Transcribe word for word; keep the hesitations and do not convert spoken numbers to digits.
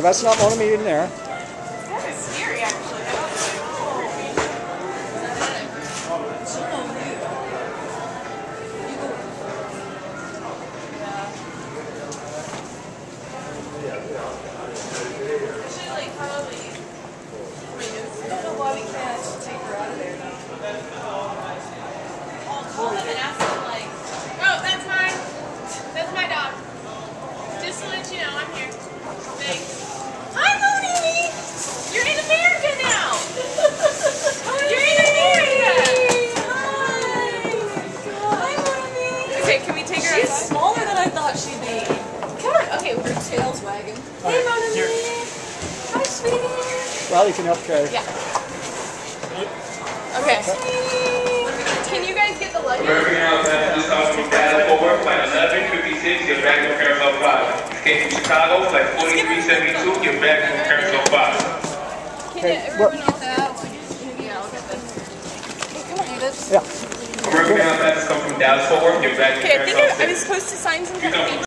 That's not Mon Amie in there. It's kind of scary, actually. Actually, like, probably. I don't know why we can't take her out of there. I'll call them and ask them, like, oh, that's mine. That's my dog. Just to let you know, I'm here. Thanks. Hi, Mon Amie! You're in America now! You're in America! Hi! Hi, Mon Amie! Okay, can we take her She's outside? smaller than I thought she'd be. Come on, okay, we're Her tail's wagging. Hey, Mon Amie! Hi, sweetie! Well, you can help carry. Yeah. Okay. Can you guys get the luggage? American Airlines just off from Dallas Fort Worth, flight eleven fifty-six, you're back on Carousel five. Escape from Chicago, flight forty-three seventy-two, you're back on Carousel five. Can Okay, everyone what- else get that? Yeah, I'll get this. Hey, come on, this. Yeah. American Airlines come from Dallas Fort Worth, you're back on Okay, I think Carousel I, I was six. supposed to sign some kind of paper.